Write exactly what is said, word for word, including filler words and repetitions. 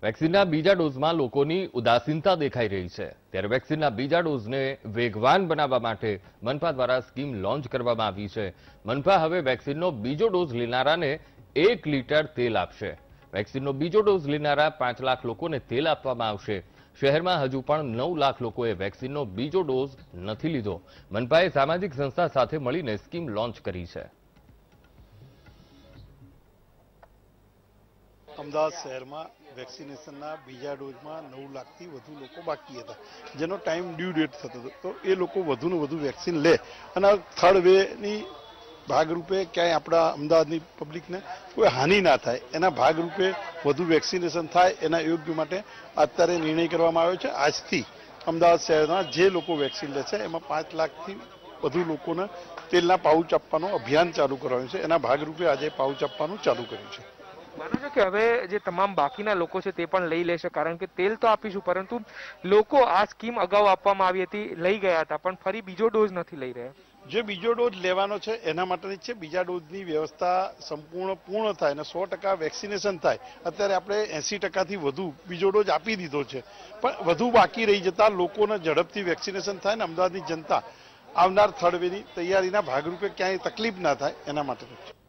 વેક્સિનના બીજા ડોઝમાં લોકોની ઉદાસીનતા દેખાઈ રહી છે ત્યારે વેક્સિનના બીજા ડોઝને વેગવાન બનાવવા માટે મનપા દ્વારા સ્કીમ લોન્ચ કરવામાં આવી છે। મનપા હવે વેક્સિનનો બીજો ડોઝ લેનારાને એક લીટર તેલ આપશે। વેક્સિનનો બીજો ડોઝ લેનારા પાંચ લાખ લોકોને તેલ આપવામાં આવશે। શહેરમાં હજુ પણ નવ લાખ લોકોએ વેક્સિનનો બીજો ડોઝ નથી લીધો। મનપાએ સામાજિક સંસ્થા સાથે મળીને સ્કીમ લોન્ચ કરી છે। અમદાવાદ શહેરમાં વેક્સિનેશનના બીજા ડોઝમાં નવ લાખથી વધુ લોકો બાકી હતા, જેનો ટાઈમ ડ્યુ ડેટ થતો હતો। તો એ લોકો વધુને વધુ વેક્સિન લે અને થર્ડ વેની ભાગરૂપે ક્યાંય આપણા અમદાવાદની પબ્લિકને કોઈ હાનિ ના થાય એના ભાગરૂપે વધુ વેક્સિનેશન થાય એના યોગ્ય માટે અત્યારે નિર્ણય કરવામાં આવ્યો છે। આજથી અમદાવાદ શહેરના જે લોકો વેક્સિન લે છે એમાં પાંચ લાખથી વધુ લોકોને તેલના પાઉચ આપવાનું અભિયાન ચાલુ કરાયું છે। એના ભાગરૂપે આજે પાઉચ આપવાનું ચાલુ કર્યું છે। માનો છો કે હવે જે તમામ બાકીના લોકો છે તે પણ લઈ લેશે, કારણ કે તેલ તો આપીશું પરંતુ લોકો આ સ્કીમ અગાઉ આપવામાં આવી હતી, લઈ ગયા હતા, પણ ફરી બીજો ડોઝ નથી લઈ રહ્યા। જે બીજો ડોઝ લેવાનો છે એના માટેની છે બીજા ડોઝની વ્યવસ્થા સંપૂર્ણ પૂર્ણ થાય અને સો ટકા વેક્સિનેશન થાય। અત્યારે આપણે એસી ટકાથી વધુ બીજો ડોઝ આપી દીધો છે, પણ વધુ બાકી રહી જતા લોકોને ઝડપથી વેક્સિનેશન થાય ને અમદાવાદની જનતા આવનાર થર્ડ વેની તૈયારીના ભાગરૂપે ક્યાંય તકલીફ ના થાય એના માટે છે।